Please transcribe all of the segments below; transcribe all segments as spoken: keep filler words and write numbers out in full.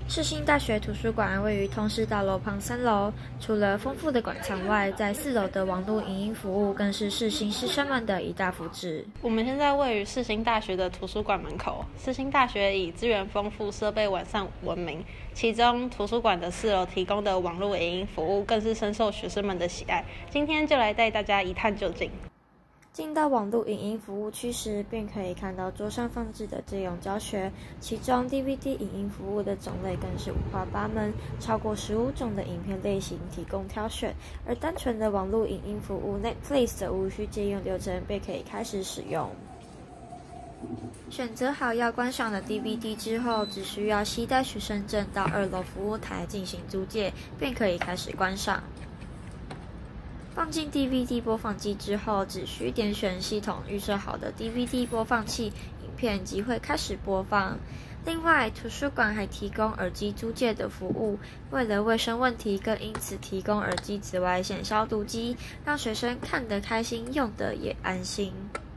世新大学图书馆位于通识大楼旁三楼，除了丰富的馆藏外，在四楼的网络影音服务更是世新师生们的一大福祉。 我们现在位于世新大学的图书馆门口。世新大学以资源丰富、设备完善闻名，其中图书馆的四楼提供的网络影音服务更是深受学生们的喜爱。今天就来带大家一探究竟。 进到网络影音服务区时，便可以看到桌上放置的借用教学，其中 D V D 影音服务的种类更是五花八门，超过十五种的影片类型提供挑选。而单纯的网络影音服务 Netflix 的无需借用流程便可以开始使用。选择好要观赏的 D V D 之后，只需要携带学生证到二楼服务台进行租借，便可以开始观赏。放进 D V D 播放机之后，只需点选系统预设好的 D V D 播放器，影片即会开始播放。另外，图书馆还提供耳机租借的服务，为了卫生问题，更因此提供耳机紫外线消毒机，让学生看得开心，用得也安心。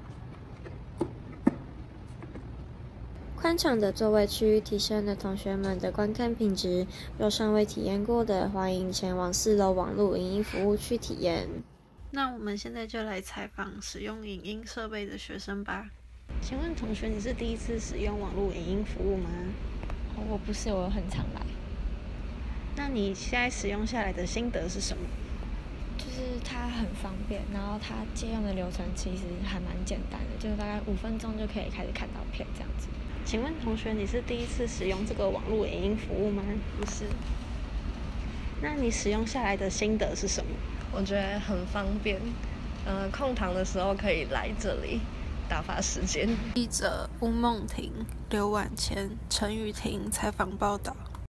宽敞的座位区提升了同学们的观看品质，若尚未体验过的，欢迎前往四楼网络影音服务区体验。 那我们现在就来采访使用影音设备的学生吧。请问同学，你是第一次使用网络影音服务吗？ 哦，我不是，我很常来。 那你现在使用下来的心得是什么？ 就是它很方便，然后它借用的流程其实还蛮简单的，就是大概五分钟就可以开始看到片这样子。 请问同学，你是第一次使用这个网络影音服务吗？ 不是。 那你使用下来的心得是什么？ 我觉得很方便，呃，空堂的时候可以来这里打发时间。 记者吴梦婷、刘婉谦、陈雨婷采访报道。